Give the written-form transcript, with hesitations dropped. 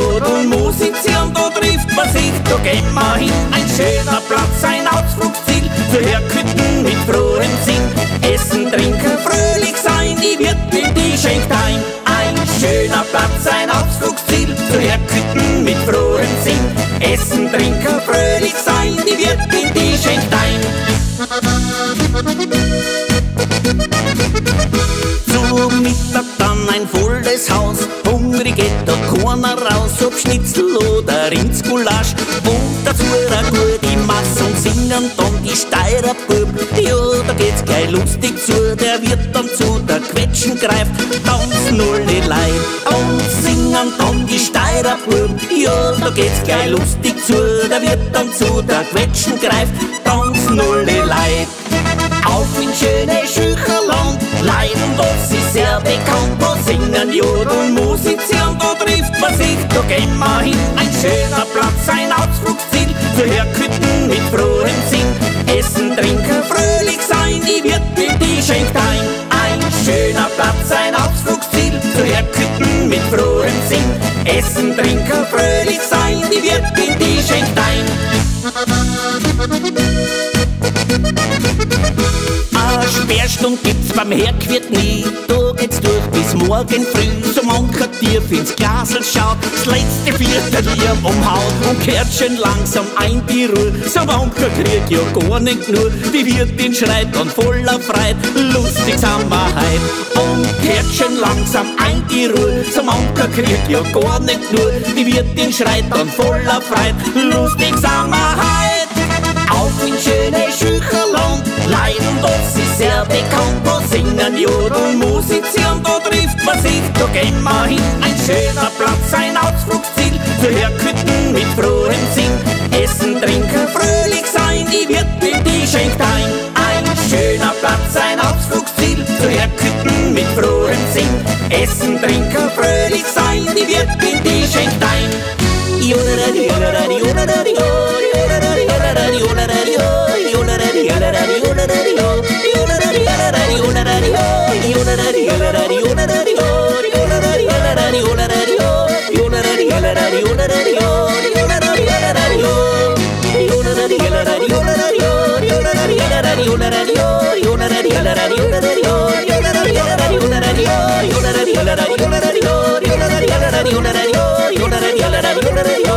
jodeln, musizieren, da trifft man sich, da geht man hin. Ein schöner Platz, ein Ausflugsziel, für Herrgütten mit frohem Sinn. Essen, trinken, fröhlich sein, die Wirtin, die schenkt ein. Ein schöner Platz, ein Ausflugsziel, für Herrgütten mit frohem Sinn. Essen, trinken, fröhlich sein, die Wirtin, die schenkt ein. Zu Mittag dann ein volles Haus, hungrig geht da keiner raus, ob Schnitzel oder Rindsgulasch und dazu eine gute Masse und singen dann die Steirer Bub. Ja, da geht's gleich lustig zu, der wird dann zu der Quetschen greift, tanzen alle Leid und singen dann die Steirer Bub. Ja, da geht's gleich lustig zu, der wird dann zu der Quetschen greift, tanzen alle Leid. Auf in schöne Schücherland, Leiden, das ist sehr bekannt, da singen, jodeln, musizieren, da trifft man sich, da gehen wir hin. Ein schöner Platz, ein Ausflugsziel, für Herrgütten mit frohem Sinn. Essen, trinken, fröhlich sein, die Wirtin, die schenkt ein. Ein schöner Platz, ein Ausflugsziel, für Herrgütten mit frohem Sinn. Essen, trinken, fröhlich sein, die Wirtin, die schenkt ein. Eine Sperrstund gibt's beim Herrgwirt nie, da geht's durch bis morgen früh. So mancher tief ins Glasl schaut, das letzte Vierteljahr umhaut und kehrt schön langsam ein die Ruhe. So mancher kriegt ja gar nicht nur, die Wirtin schreit dann voller Freit, lustig sind wir heut. Und kehrt schön langsam ein die Ruhe, so mancher kriegt ja gar nicht nur, die Wirtin schreit dann voller Freit, lustig sind wir heut. Auf in schöne Schücherland, Leiden, das ist sehr bekannt, da singen, jodeln, musizieren, da trifft man sich, da gehen wir hin. Ein schöner Platz, ein Ausflugsziel, für Herrgütten mit frohem Sinn. Essen, trinken, fröhlich sein, die Wirtin, die schenkt ein. Ein schöner Platz, ein Ausflugsziel, für Herrgütten mit frohem Sinn. Essen, trinken, fröhlich sein, die Wirtin, die schenkt ein. Yo